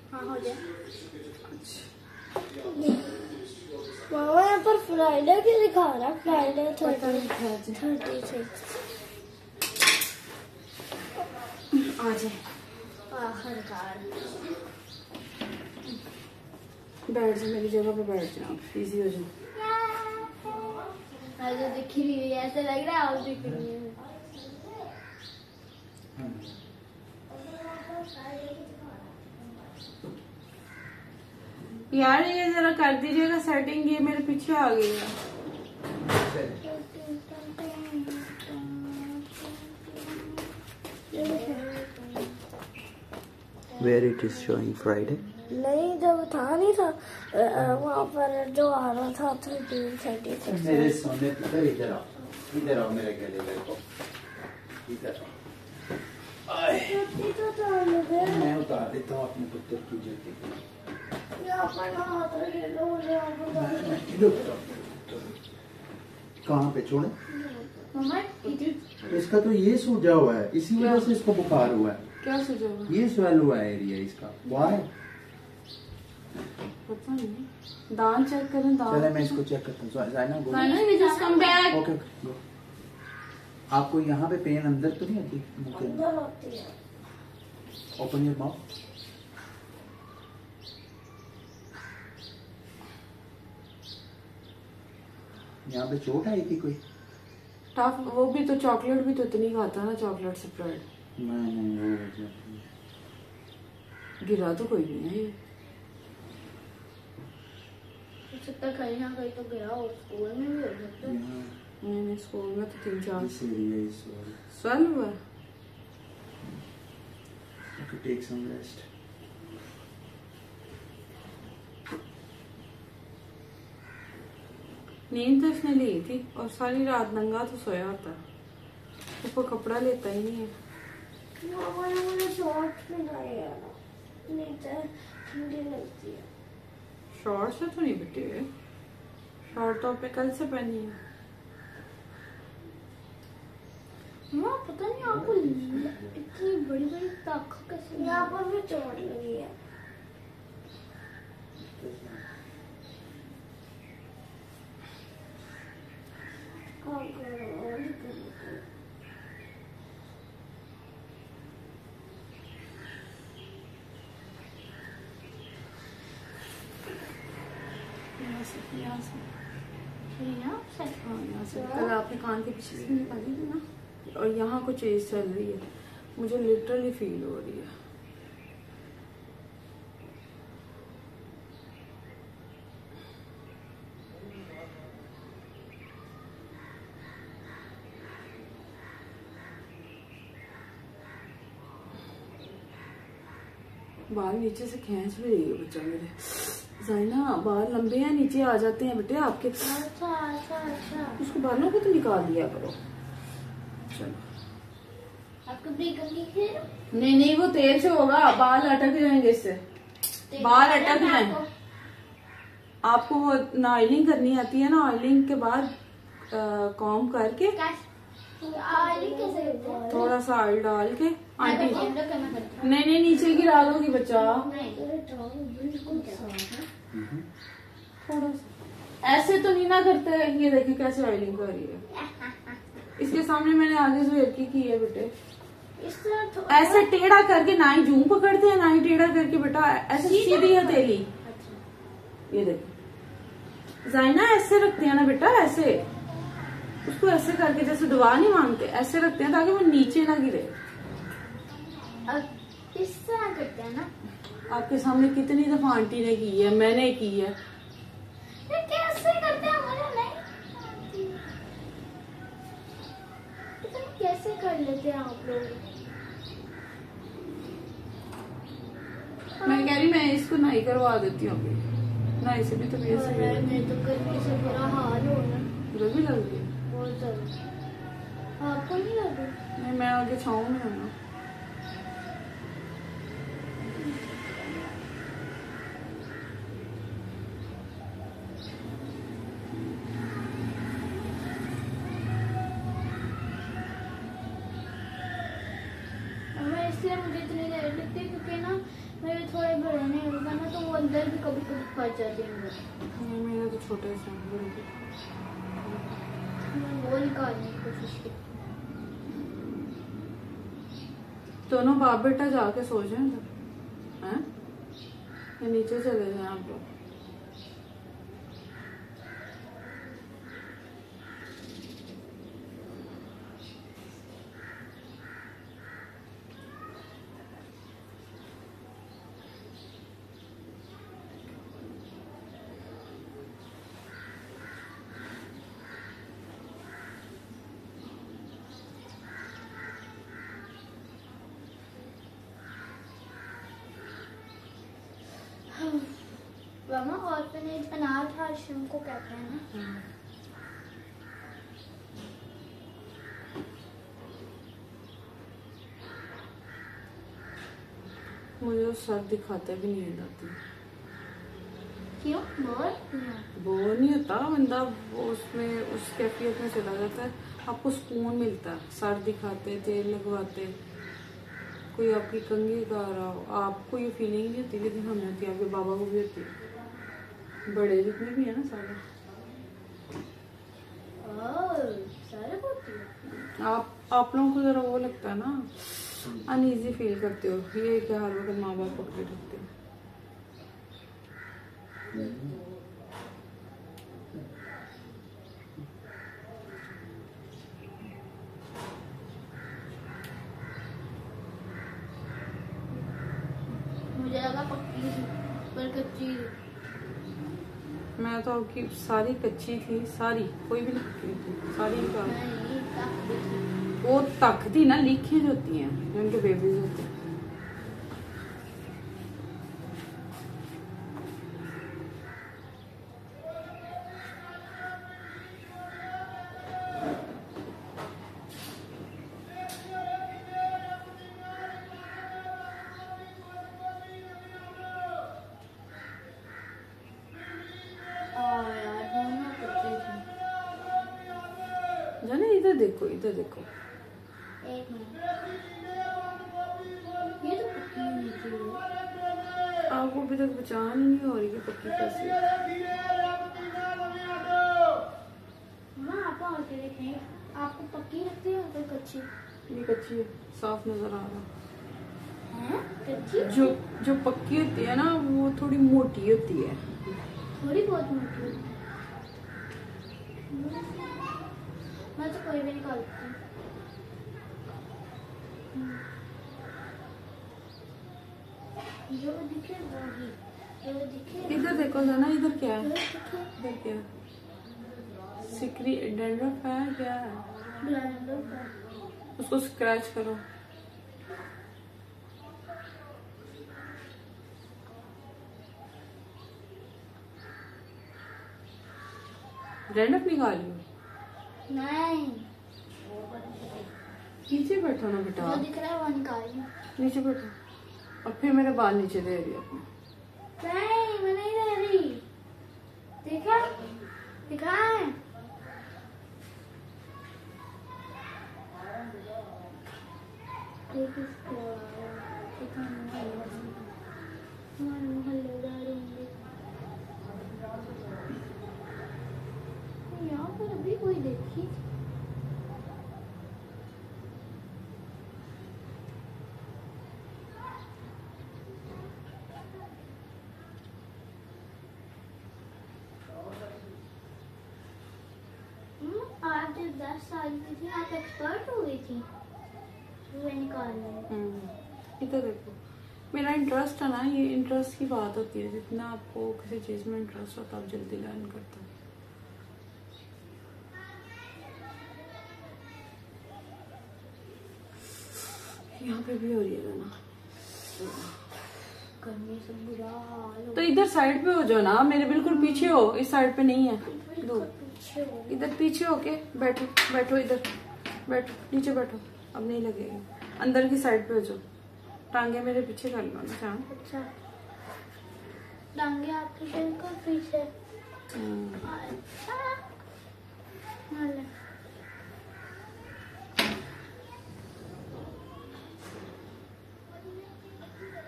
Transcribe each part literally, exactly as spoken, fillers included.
हाँ हो जाए। मामा यहाँ पर फ्राइडे की दिखा रहा, फ्राइडे थर्टी थर्टी सिक्स। आ जाए आखिरकार। बैठ जा मेरी जगह पे, बैठ जाओ, इजी हो जाए। मैं तो दिख ही नहीं रही, ऐसा लग रहा है आप दिख रही है। यार ये जरा कर दीजिएगा सेटिंग, ये मेरे पीछे आ गई है। Where it is showing Friday? नहीं, जब था नहीं था वहाँ पर जो आ रहा था थर्टीन थर्टी। मेरे सोने पुत्र इधर आओ, इधर आओ मेरे गले में, इधर आओ। मैं उतार देता हूँ अपने पुत्र की जूती। कहाँ पे छोड़े? इसका तो ये सूजा हुआ है, इसी वजह से इसको बुखार हुआ है। क्या सूजा हुआ? ये स्वेल हुआ है एरिया इसका। वाह, पता नहीं। दांत चेक करें, दांत। चले मैं इसको चेक करता हूँ। जाइना गो। Okay okay. आपको यहाँ पे पेन अंदर तो नहीं आती? Open your mouth. यहाँ पे चोट आई थी कोई? टफ, वो भी तो चॉकलेट भी तो इतनी खाता ना, चॉकलेट स्प्रेड। नहीं नहीं वो गिरा तो कोई नहीं है ये। सकता कहीं ना कहीं तो गिरा हो, स्कूल में भी हो सकता है। नहीं नहीं, स्कूल में तो तीन चार स्वेल हुआ। Okay, take some rest. नींद तो इसने ली थी और सारी रात नंगा तो सोया होता है, ऊपर कपड़ा लेता ही नहीं है। मामा ने मुझे शॉर्ट्स पहनाए यार, नीचे ठंडी लगती है। शॉर्ट से तो नहीं बेटे, शॉर्ट तो पे कल से पहनी है। माँ पता नहीं आपको इतनी बड़ी बड़ी ताकत कैसे? यहाँ पर भी चोट लगी है। यहाँ से हाँ यहाँ से कल आपने कान के पीछे से निकाली थी ना, और यहाँ कुछ चीज चल रही है, मुझे लिटरली फील हो रही है। बाल नीचे से खींच भी रही है बच्चा मेरे। जाइना, बाल लंबे हैं, नीचे आ जाते हैं बेटे आपके। अच्छा अच्छा अच्छा, उसको बालों को तो निकाल दिया करो। चलो, आपको ब्रेकअप लिखे? नहीं नहीं, वो तेल से होगा, बाल अटक जाएंगे इससे, बाल अटक जाएंगे। आपको वो ना ऑयलिंग करनी आती है ना, ऑयलिंग के बाद कॉम करके थोड़ा सा ऑयल डाल के। आंटी नहीं नहीं, नीचे गिरा दोगी बच्चा। थोड़ा सा ऐसे तो नहीं ना करते। ये देखिए कैसे ऑयलिंग कर रही है, इसके सामने मैंने आगे जो की की है बेटे। ऐसे टेढ़ा करके ना ही जूम पकड़ते हैं ना ही टेढ़ा करके बेटा, ऐसे सीधी हथेली। ये देखो जाइना, ऐसे रखते हैं ना बेटा, ऐसे उसको ऐसे करके, जैसे दुआ नहीं मांगते, ऐसे रखते हैं ताकि वो नीचे ना गिरे। इस तरह करते हैं ना। आपके सामने कितनी दफा आंटी ने की है, मैंने की है। ये कैसे करते हैं मुझे नहीं, कैसे कर लेते हैं आप लोग? मैं कह रही मैं इसको नहीं करवा देती हूँ, नहीं से भी तबीयत से मैं तो गर्मी से बुरा हाल हो रहा। गर्मी लग रही है बहुत ज्यादा। आपको नहीं लग रही? नहीं, मैं आगे छाऊं में हूँ ना। इसलिए मुझे इतनी देर लगती है क्योंकि ना मेरे थोड़े बड़े नहीं होगा ना तो वो अंदर भी कभी कभी फंस जाते हैं। मेरे तो छोटे से बड़े वो निकालने की कोशिश की। दोनों बाप बेटा जाके सो जाए हैं, या नीचे चले जाए आप लोग? मामा ऑर्फनेज अनाथ आश्रम को कहते हैं ना। मुझे वो सर दिखाते भी नींद आती। क्यों? बोर बोर नहीं होता बंदा, वो उसमें उस कैफियत में चला जाता है, आपको सुकून मिलता है। सर दिखाते, तेल लगवाते, कोई आपकी कंघी का रहा हो, आपको ये फीलिंग नहीं होती लेकिन हमें होती है, आपके बाबा को भी होती है, बड़े जितने भी है ना सारे। सारे होती है। आप आप लोगों को जरा वो लगता है ना, अनईजी फील करते हो, ये क्या हर वक्त माँ बाप पकड़े रखते हो। मुझे लगा पक्की थी पर कच्ची। मैं तो आपकी सारी कच्ची थी, सारी, कोई भी नहीं पक्की थी, सारी निकाल। वो तक थी ना, लीकेज होती हैं जो उनके बेबीज होते हैं। जाने इधर देखो, इधर देखो। एक मिनट, ये तो पक्की नहीं थी। आपको अभी तक पहचान नहीं हो रही कि पक्की कैसी है। हाँ, आप आके देखें, आपको पक्की लगती है या कच्ची? ये कच्ची है, साफ नजर आ रहा है। कच्ची जो जो पक्की होती है ना वो थोड़ी मोटी होती है, थोड़ी बहुत मोटी होती है। मैं तो कोई भी निकालती हूँ। जो दिखे वही, जो दिखे। इधर देखो जाना, इधर क्या है, इधर क्या है? सिकरी डैंड्रफ है क्या है? उसको स्क्रैच करो। डैंड्रफ निकालियो। नहीं, नीचे बैठो ना बेटा, जो दिख रहा है वो निकालियो। नीचे बैठो, और फिर मेरे बाल नीचे दे रही अपने। नहीं, मैं नहीं दे रही। देखा दिखाए। देख इसको, हमारे मोहल्लेदार होंगे। यहाँ पर अभी कोई देखी। आप जब दस साल की थी आप एक्सपर्ट हो गई थी निकालने में। इधर देखो, मेरा इंटरेस्ट है ना, ये इंटरेस्ट की बात होती है। जितना आपको किसी चीज में इंटरेस्ट होता है आप जल्दी लर्न करते हो। यहाँ पे भी हो रही है ना, गर्मी से बुरा हाल। तो इधर साइड पे हो जाओ ना, मेरे बिल्कुल पीछे हो, इस साइड पे नहीं है। दो इधर पीछे होके बैठो, बैठो इधर बैठो, नीचे बैठो, अब नहीं लगेगी। अंदर की साइड पे हो जाओ, टांगे मेरे पीछे कर लो ना चांद। अच्छा, टांगे आपके बिल्कुल पीछे।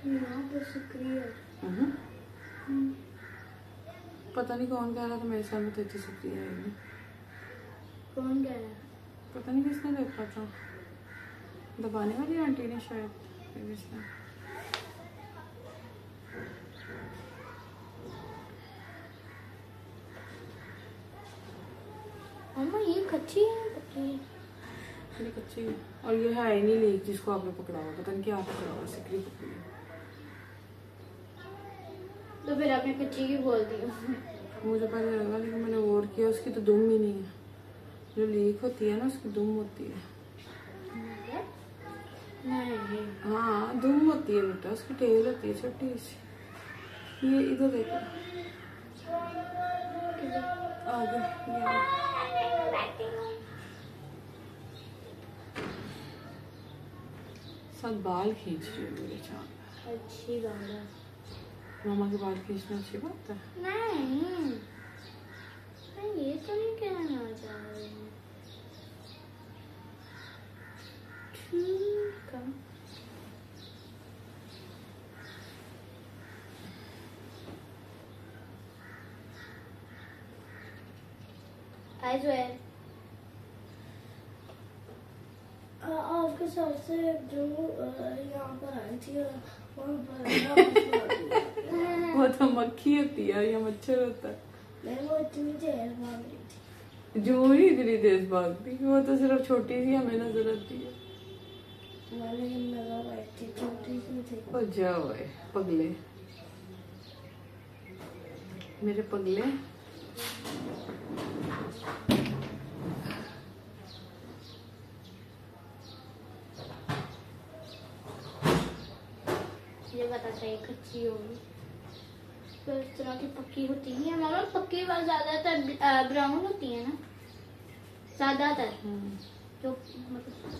यहाँ पर सिकरी है। हम्म। पता नहीं कौन कह रहा था मेरे सामने तो इतनी सिकरी है। कौन कह रहा है? पता नहीं किसने देखा था, दबाने वाली आंटी ने शायद, किसने। अम्मा ये कच्ची है पक्की है? ये कच्ची है और ये है ही नहीं लीक जिसको आपने पकड़ा हुआ, पता नहीं क्या पकड़ा हुआ, सिकरी पकड़ी है। तो फिर आपने कच्ची की बोल दी? मुझे पहले लगा लेकिन मैंने गौर किया उसकी तो दुम ही नहीं है, जो लीक होती है ना उसकी दुम होती है। नहीं। हाँ दुम होती है बेटा, उसकी टेल होती है छोटी सी। ये इधर देखो आगे, सब बाल खींच रही है मेरे चाँद। अच्छी बात है। मामा के बाल खींचना अच्छी बात है। नहीं मैं ये तो नहीं कहना चाह रही हूँ। ठीक है। Hi Joel. आपके साथ से जो यहाँ पर आई थी वहाँ पर वो तो मक्खी होती है या मच्छर होता है। नहीं वो इतनी देर भाग रही थी। जो ही इतनी तेज भागती, वो तो सिर्फ छोटी सी हमें नजर आती है। मैंने नजर आई थी छोटी सी थी। ओ जाओ ए, पगले मेरे पगले। ये पता चाहिए कच्ची होगी तो इस तरह की पक्की होती नहीं है। मामा पक्की वाल ज्यादातर ब्राउन होती है ना, ज्यादातर जो मतलब।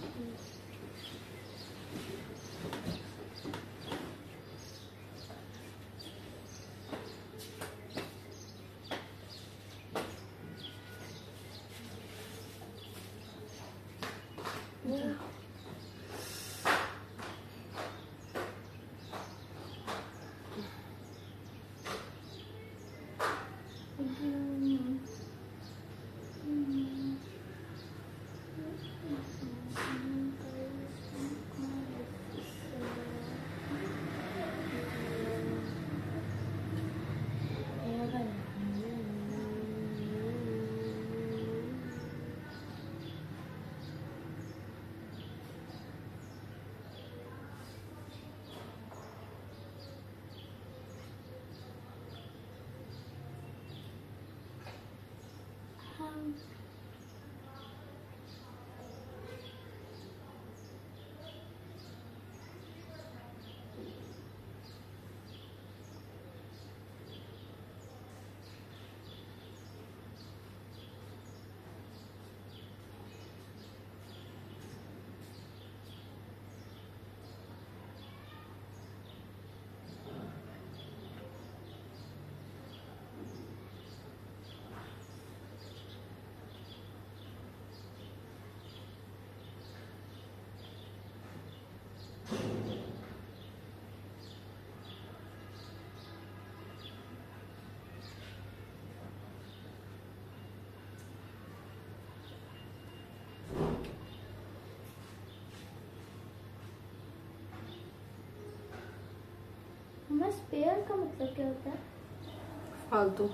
हमारा स्पेयर का मतलब क्या होता है? फालतू।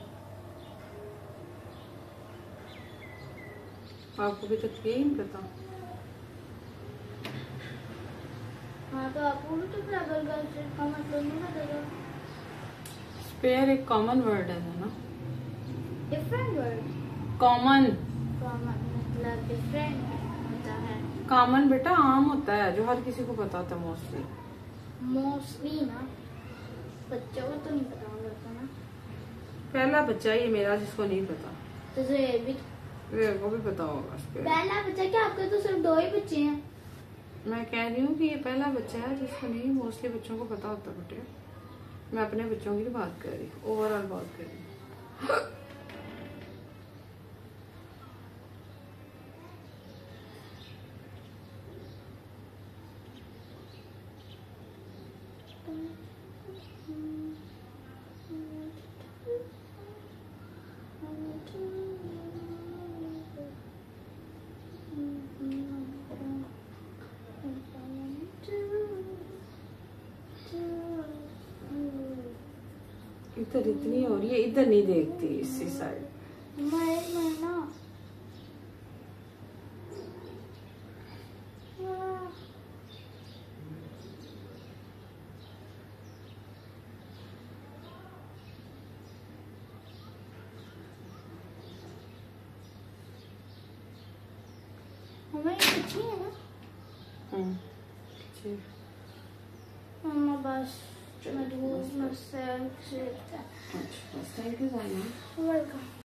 आपको भी तक यही नहीं पता? हाँ तो आपको भी तो ट्रैवल गर्लफ्रेंड का मतलब नहीं पता? स्पेयर एक कॉमन वर्ड है ना? Different word. कॉमन कॉमन मतलब डिफरेंट होता है। कॉमन बेटा आम होता है जो हर किसी को पता होता है मोस्टली। मोस्टली ना, बच्चों को तो नहीं पता होता ना। पहला बच्चा ये मेरा जिसको नहीं पता, तो ये भी मेरे को भी पता होगा स्पेयर। पहला बच्चा क्या? आपके तो सिर्फ दो ही बच्चे हैं। मैं कह रही हूँ कि ये पहला बच्चा है जिसको नहीं मोस्टली बच्चों को पता होता बेटे। मैं अपने बच्चों की बात कर रही हूँ, ओवरऑल बात कर रही हूँ। तुम इधर इतनी हो रही है, इधर नहीं देखती इसी साइड। मैं मैं ना हमें ये अच्छी है ना। हम्म ठीक। मम्मा बस मैं दूर में से अच्छा थैंक यू जाना। वेलकम।